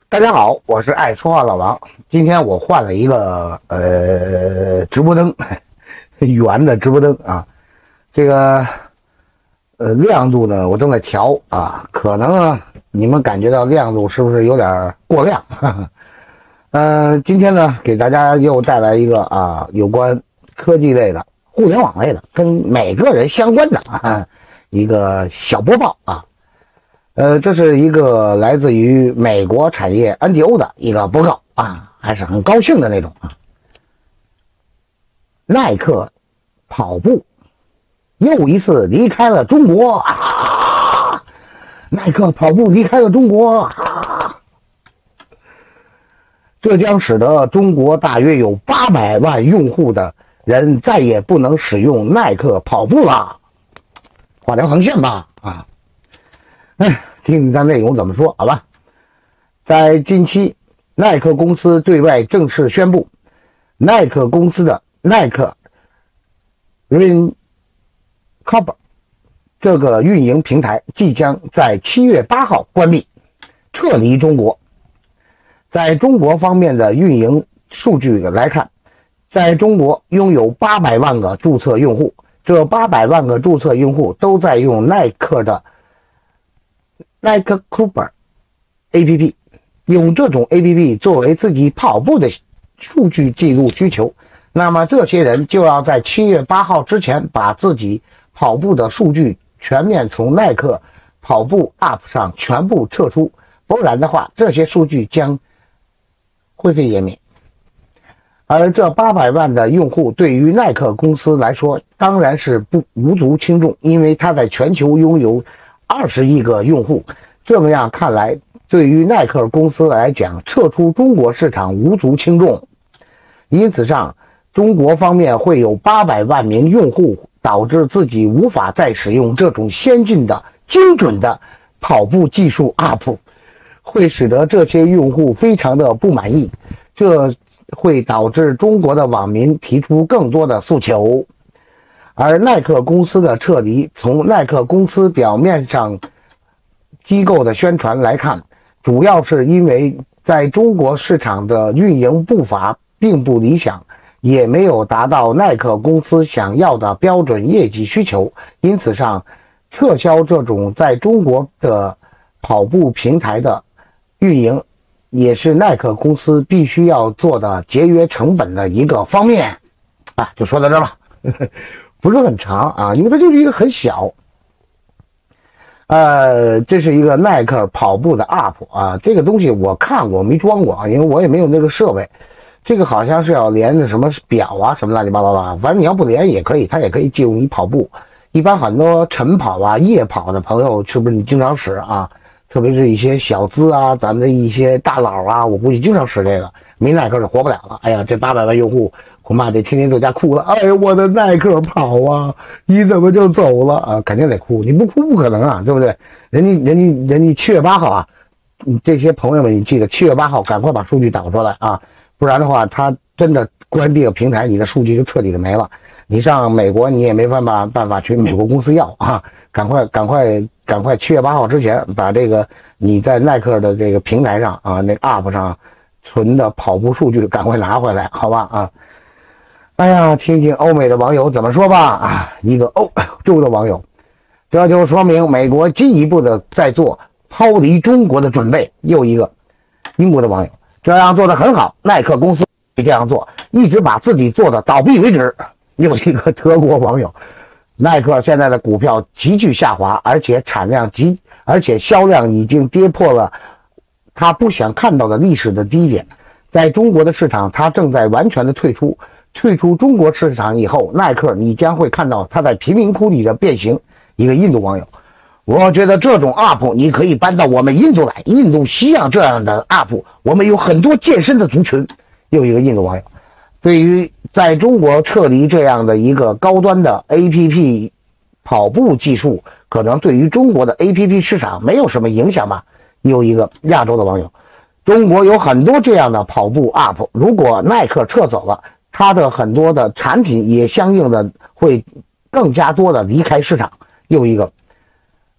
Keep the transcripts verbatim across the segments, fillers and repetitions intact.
大家好，我是爱说话老王。今天我换了一个呃直播灯，圆的直播灯啊。这个呃亮度呢，我正在调啊，可能啊你们感觉到亮度是不是有点过亮？嗯、呃，今天呢给大家又带来一个啊有关科技类的、互联网类的，跟每个人相关的啊一个小播报啊。呃，这是一个来自于美国产业 N G O 的一个报告啊，还是很高兴的那种啊。耐克跑步又一次离开了中国啊！耐克跑步离开了中国啊！这将使得中国大约有八百万用户的人再也不能使用耐克跑步了，画条横线吧啊！哎，听听它内容怎么说，好吧？在近期，耐克公司对外正式宣布，耐克公司的耐克 Run Cover 这个运营平台即将在七月八号关闭，撤离中国。在中国方面的运营数据来看，在中国拥有八百万个注册用户，这八百万个注册用户都在用耐克的Nike Cooper A P P， 用这种 A P P 作为自己跑步的数据记录需求，那么这些人就要在七月八号之前把自己跑步的数据全面从耐克跑步 App 上全部撤出，不然的话，这些数据将灰飞烟灭。而这八百万的用户对于耐克公司来说，当然是不无足轻重，因为它在全球拥有二十亿个用户，这么样看来，对于耐克公司来讲，撤出中国市场无足轻重。因此上，中国方面会有八百万名用户导致自己无法再使用这种先进的、精准的跑步技术 App， 会使得这些用户非常的不满意，这会导致中国的网民提出更多的诉求。而耐克公司的撤离，从耐克公司表面上机构的宣传来看，主要是因为在中国市场的运营步伐并不理想，也没有达到耐克公司想要的标准业绩需求，因此上撤销这种在中国的跑步平台的运营，也是耐克公司必须要做的节约成本的一个方面啊，就说到这吧。不是很长啊，因为它就是一个很小。呃，这是一个耐克跑步的 App 啊，这个东西我看过没装过啊，因为我也没有那个设备。这个好像是要连着什么表啊，什么乱七八糟的，反正你要不连也可以，它也可以记录你跑步。一般很多晨跑啊、夜跑的朋友，是不是你经常使啊？特别是一些小资啊，咱们的一些大佬啊，我估计经常使这个，没耐克是活不了了。哎呀，这八百万用户恐怕得天天在家哭了。哎呀，我的耐克跑啊，你怎么就走了啊？肯定得哭，你不哭不可能啊，对不对？人家人家人家七月八号啊，你这些朋友们，你记得七月八号赶快把数据导出来啊，不然的话，他真的关闭了平台，你的数据就彻底的没了。你上美国，你也没办法办法去美国公司要啊，赶快赶快赶快，七月八号之前把这个你在耐克的这个平台上啊，那 App 上存的跑步数据赶快拿回来，好吧啊。哎呀，听听欧美的网友怎么说吧啊！一个欧洲的网友，这就说明美国进一步的在做抛离中国的准备。又一个英国的网友，这样做的很好，耐克公司会这样做，一直把自己做的倒闭为止。又一个德国网友，耐克现在的股票急剧下滑，而且产量极，而且销量已经跌破了他不想看到的历史的低点。在中国的市场，他正在完全的退出。退出中国市场以后，耐克你将会看到它在贫民窟里的变形。一个印度网友，我觉得这种 App 你可以搬到我们印度来，印度需要这样的 App， 我们有很多健身的族群。又一个印度网友，对于在中国撤离这样的一个高端的 A P P 跑步技术，可能对于中国的 A P P 市场没有什么影响吧。又一个亚洲的网友，中国有很多这样的跑步 App， 如果耐克撤走了，它的很多的产品也相应的会更加多的离开市场。又一个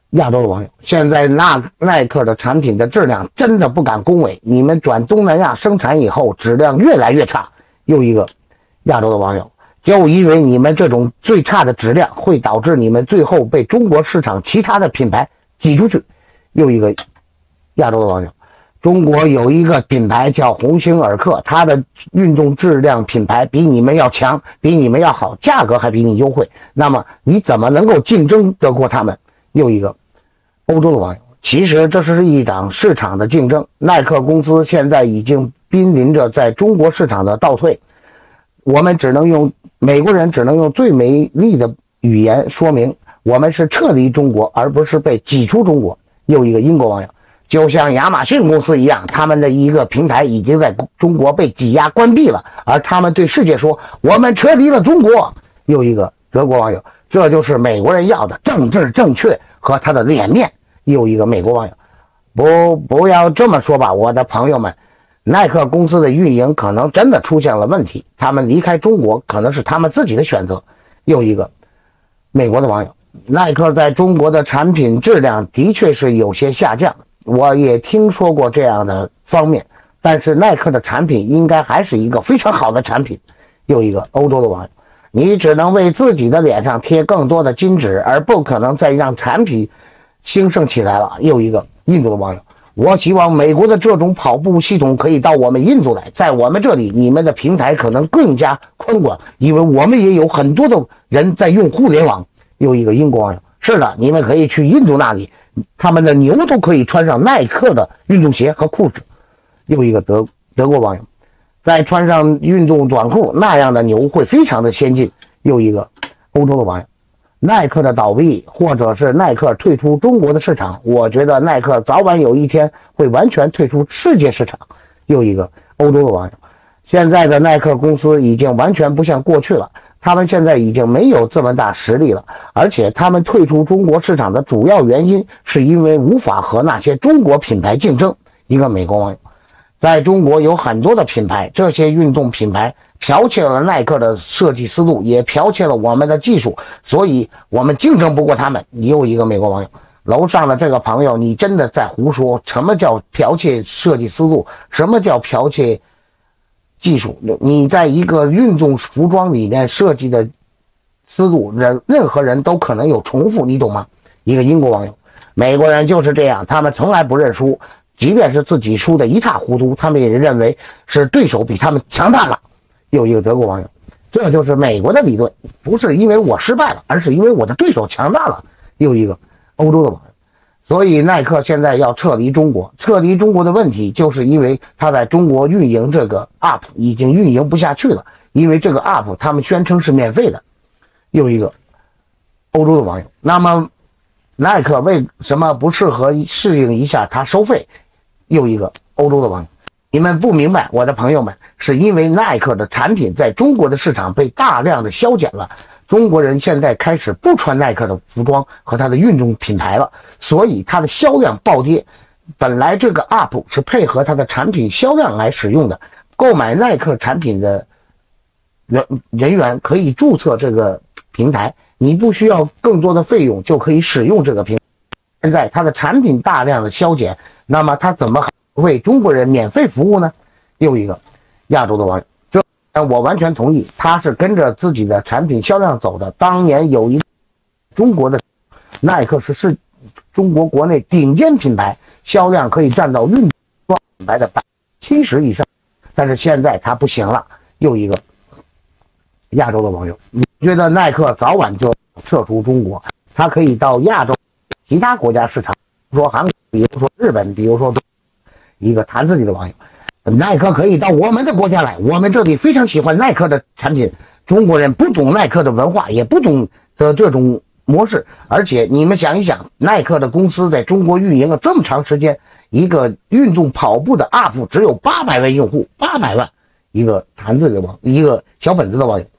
亚洲的网友，现在耐耐克的产品的质量真的不敢恭维，你们转东南亚生产以后质量越来越差。又一个亚洲的网友，就因为你们这种最差的质量会导致你们最后被中国市场其他的品牌挤出去。又一个亚洲的网友，中国有一个品牌叫鸿星尔克，它的运动质量品牌比你们要强，比你们要好，价格还比你优惠，那么你怎么能够竞争得过他们？又一个欧洲的网友，其实这是一场市场的竞争，耐克公司现在已经濒临着在中国市场的倒退，我们只能用美国人只能用最美丽的语言说明，我们是撤离中国，而不是被挤出中国。又一个英国网友，就像亚马逊公司一样，他们的一个平台已经在中国被挤压关闭了，而他们对世界说我们撤离了中国。又一个德国网友，这就是美国人要的政治正确和他的脸面。又一个美国网友，不不要这么说吧，我的朋友们，耐克公司的运营可能真的出现了问题，他们离开中国可能是他们自己的选择。又一个美国的网友，耐克在中国的产品质量的确是有些下降，我也听说过这样的方面，但是耐克的产品应该还是一个非常好的产品。又一个欧洲的网友，你只能为自己的脸上贴更多的金纸，而不可能再让产品兴盛起来了。又一个印度的网友，我希望美国的这种跑步系统可以到我们印度来，在我们这里你们的平台可能更加宽广，因为我们也有很多的人在用互联网。又一个英国网友，是的，你们可以去印度那里，他们的牛都可以穿上耐克的运动鞋和裤子。又一个德德国网友，再穿上运动短裤，那样的牛会非常的先进。又一个欧洲的网友，耐克的倒闭或者是耐克退出中国的市场，我觉得耐克早晚有一天会完全退出世界市场。又一个欧洲的网友，现在的耐克公司已经完全不像过去了，他们现在已经没有这么大实力了，而且他们退出中国市场的主要原因是因为无法和那些中国品牌竞争。一个美国网友，在中国有很多的品牌，这些运动品牌剽窃了耐克的设计思路，也剽窃了我们的技术，所以我们竞争不过他们。又一个美国网友，楼上的这个朋友，你真的在胡说，什么叫剽窃设计思路，什么叫剽窃技术？你在一个运动服装里面设计的思路，人任何人都可能有重复，你懂吗？一个英国网友，美国人就是这样，他们从来不认输，即便是自己输得一塌糊涂，他们也认为是对手比他们强大了。又一个德国网友，这就是美国的理论，不是因为我失败了，而是因为我的对手强大了。又一个欧洲的网友，所以耐克现在要撤离中国，撤离中国的问题就是因为他在中国运营这个 app 已经运营不下去了，因为这个 app 他们宣称是免费的。又一个欧洲的网友，那么耐克为什么不适合适应一下它收费？又一个欧洲的网友，你们不明白，我的朋友们，是因为耐克的产品在中国的市场被大量的削减了，中国人现在开始不穿耐克的服装和它的运动品牌了，所以它的销量暴跌。本来这个 app 是配合它的产品销量来使用的，购买耐克产品的人人员可以注册这个平台，你不需要更多的费用就可以使用这个平台。现在它的产品大量的削减，那么它怎么为中国人免费服务呢？又一个亚洲的网友，这我完全同意，他是跟着自己的产品销量走的。当年有一个中国的耐克是是中国国内顶尖品牌，销量可以占到运动品牌的百分之七十以上，但是现在它不行了。又一个亚洲的网友，你觉得耐克早晚就撤出中国，它可以到亚洲其他国家市场，比如说韩国，比如说日本，比如说一个谈自己的网友，耐克可以到我们的国家来，我们这里非常喜欢耐克的产品，中国人不懂耐克的文化，也不懂的这种模式，而且你们想一想，耐克的公司在中国运营了这么长时间，一个运动跑步的 app 只有八百万用户，八百万，一个谈自己的网，一个小本子的网友，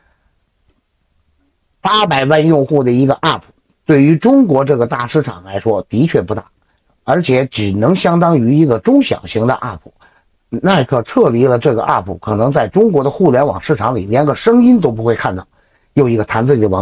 八百万用户的一个 app。对于中国这个大市场来说的确不大，而且只能相当于一个中小型的 app。 耐克撤离了这个 app， 可能在中国的互联网市场里连个声音都不会看到。又一个谈自己的网友，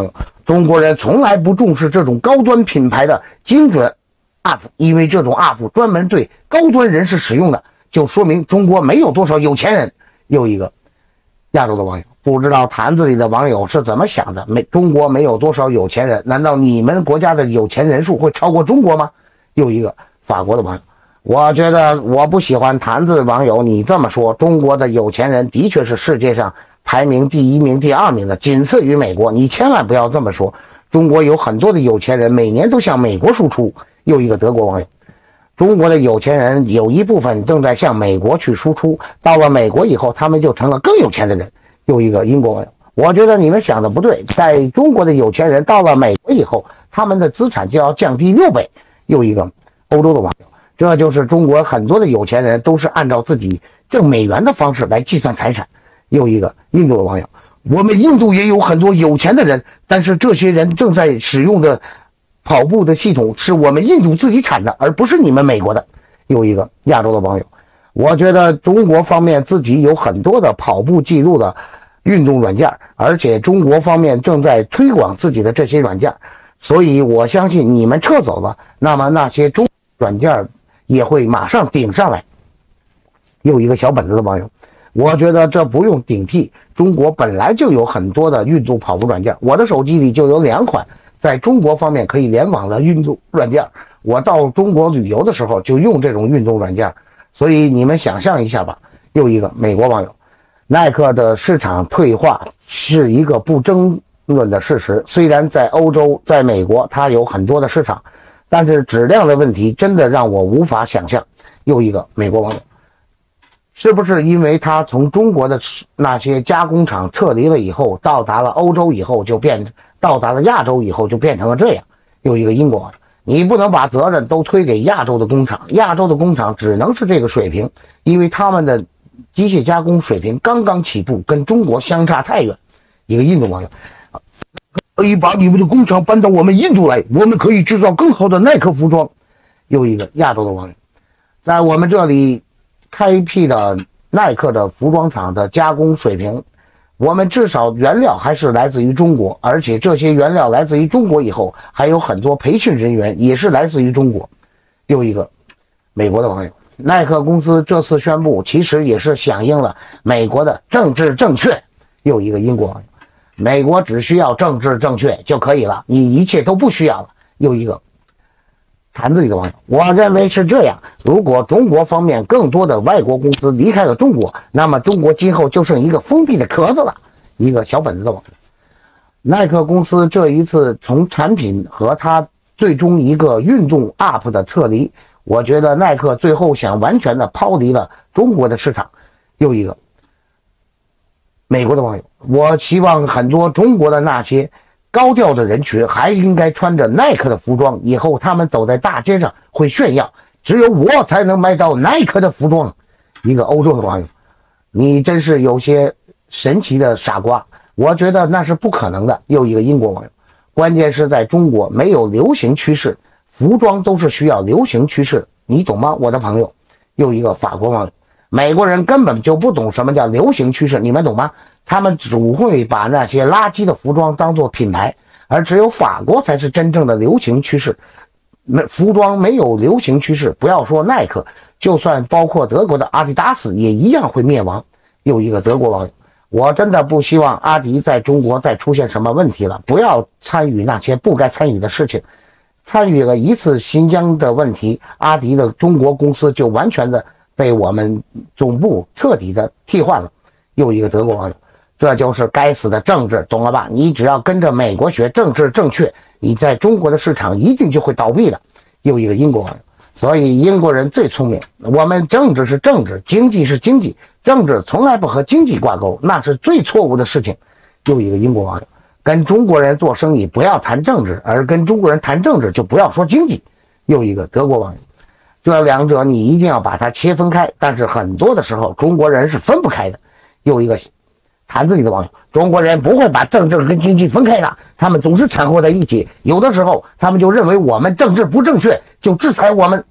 中国人从来不重视这种高端品牌的精准 U P， 因为这种 U P 专门对高端人士使用的，就说明中国没有多少有钱人。又一个亚洲的网友，不知道坛子里的网友是怎么想的？没，中国没有多少有钱人，难道你们国家的有钱人数会超过中国吗？又一个法国的网友，我觉得我不喜欢坛子网友你这么说，中国的有钱人的确是世界上排名第一名、第二名的，仅次于美国。你千万不要这么说，中国有很多的有钱人，每年都向美国输出。又一个德国网友，中国的有钱人有一部分正在向美国去输出，到了美国以后，他们就成了更有钱的人。又一个英国网友，我觉得你们想的不对，在中国的有钱人到了美国以后，他们的资产就要降低六倍。又一个欧洲的网友，这就是中国很多的有钱人都是按照自己挣美元的方式来计算财产。又一个印度的网友，我们印度也有很多有钱的人，但是这些人正在使用的跑步的系统是我们印度自己产的，而不是你们美国的。又一个亚洲的网友，我觉得中国方面自己有很多的跑步记录的运动软件，而且中国方面正在推广自己的这些软件，所以我相信你们撤走了，那么那些中软件也会马上顶上来。又一个小本子的网友，我觉得这不用顶替，中国本来就有很多的运动跑步软件，我的手机里就有两款在中国方面可以联网的运动软件，我到中国旅游的时候就用这种运动软件，所以你们想象一下吧。又一个美国网友，耐克的市场退化是一个不争论的事实，虽然在欧洲在美国它有很多的市场，但是质量的问题真的让我无法想象。又一个美国网友，是不是因为他从中国的那些加工厂撤离了以后，到达了欧洲以后就变到达了亚洲以后就变成了这样？又一个英国网友，你不能把责任都推给亚洲的工厂，亚洲的工厂只能是这个水平，因为他们的机械加工水平刚刚起步，跟中国相差太远。一个印度网友，可以把你们的工厂搬到我们印度来，我们可以制造更好的耐克服装。又一个亚洲的网友，在我们这里开辟的耐克的服装厂的加工水平，我们至少原料还是来自于中国，而且这些原料来自于中国以后，还有很多培训人员也是来自于中国。又一个美国的网友，耐克公司这次宣布其实也是响应了美国的政治正确。又一个英国网友，美国只需要政治正确就可以了，你一切都不需要了。又一个坛子里的网友，我认为是这样，如果中国方面更多的外国公司离开了中国，那么中国今后就剩一个封闭的壳子了。一个小本子的网友，耐克公司这一次从产品和它最终一个运动 U P 的撤离，我觉得耐克最后想完全的抛离了中国的市场。又一个美国的网友，我希望很多中国的那些高调的人群还应该穿着耐克的服装，以后他们走在大街上会炫耀，只有我才能买到耐克的服装。一个欧洲的网友，你真是有些神奇的傻瓜，我觉得那是不可能的。又一个英国网友，关键是在中国没有流行趋势，服装都是需要流行趋势，你懂吗，我的朋友？又一个法国网友，美国人根本就不懂什么叫流行趋势，你们懂吗？他们只会把那些垃圾的服装当作品牌，而只有法国才是真正的流行趋势。没服装没有流行趋势，不要说耐克，就算包括德国的阿迪达斯也一样会灭亡。又一个德国网友，我真的不希望阿迪在中国再出现什么问题了，不要参与那些不该参与的事情。参与了一次新疆的问题，阿迪的中国公司就完全的被我们总部彻底的替换了。又一个德国网友，这就是该死的政治，懂了吧？你只要跟着美国学政治正确，你在中国的市场一定就会倒闭的。又一个英国网友，所以英国人最聪明，我们政治是政治，经济是经济，政治从来不和经济挂钩，那是最错误的事情。又一个英国网友，跟中国人做生意不要谈政治，而跟中国人谈政治就不要说经济。又一个德国网友，这两者你一定要把它切分开，但是很多的时候中国人是分不开的。又一个坛子里的网友，中国人不会把政治跟经济分开的，他们总是掺和在一起，有的时候他们就认为我们政治不正确，就制裁我们。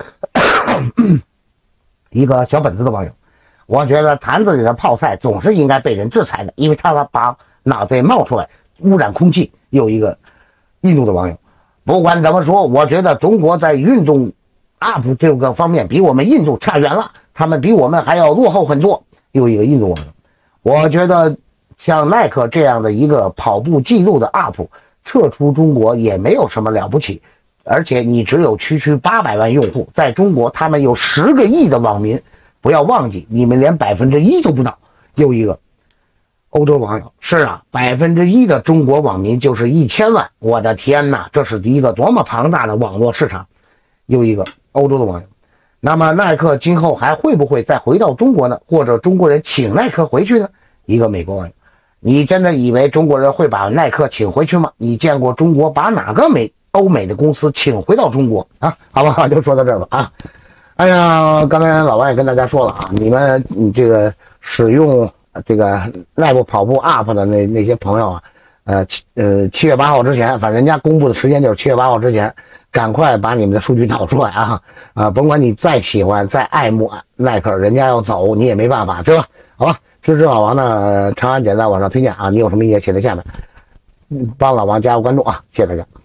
一个小本子的网友，我觉得坛子里的泡菜总是应该被人制裁的，因为他把脑袋冒出来污染空气。又一个印度的网友，不管怎么说，我觉得中国在运动 U P 这个方面比我们印度差远了，他们比我们还要落后很多。又一个印度网友，我觉得像耐克这样的一个跑步记录的 U P 撤出中国也没有什么了不起，而且你只有区区八百万用户，在中国他们有十个亿的网民，不要忘记你们连百分之一都不到。又一个欧洲网友，是啊，百分之一的中国网民就是一千万，我的天哪，这是一个多么庞大的网络市场。又一个欧洲的网友，那么耐克今后还会不会再回到中国呢？或者中国人请耐克回去呢？一个美国网友，你真的以为中国人会把耐克请回去吗？你见过中国把哪个美欧美的公司请回到中国啊？好不好？就说到这儿吧啊！哎呀，刚才老王也跟大家说了啊，你们你这个使用这个耐克跑步 U P 的那那些朋友啊，呃呃七月八号之前，反正人家公布的时间就是七月八号之前。赶快把你们的数据导出来啊！啊，甭管你再喜欢、再爱慕耐克，人家要走你也没办法，对吧？好吧，支持老王的长安简在网上推荐啊！你有什么意见写在下面，帮老王加个关注啊！谢谢大家。